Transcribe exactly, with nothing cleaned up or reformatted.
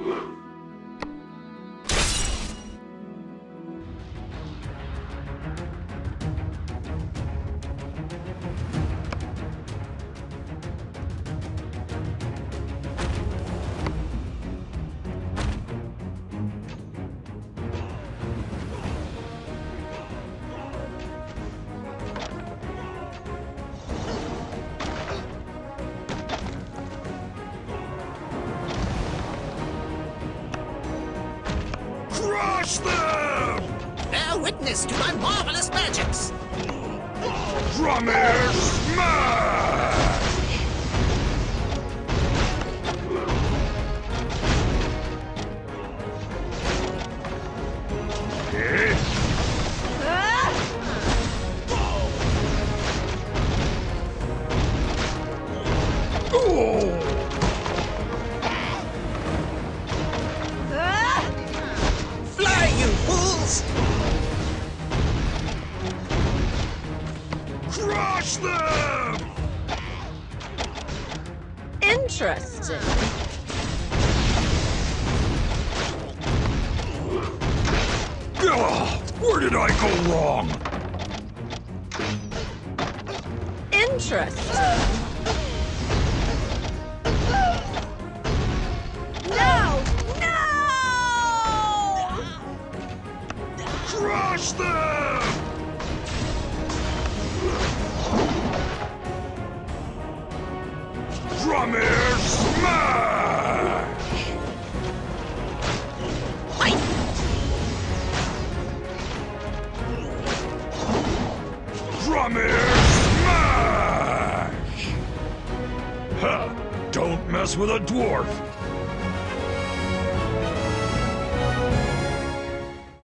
Crush them! Bear witness to my marvelous magics! Drummer smash! Eh? Oh! Fly, you fools! Crush them! Interesting. Ugh, where did I go wrong? Interesting. No! No! Crush them! Drummer smash! Fight! Drummer smash! Ha! Don't mess with a dwarf!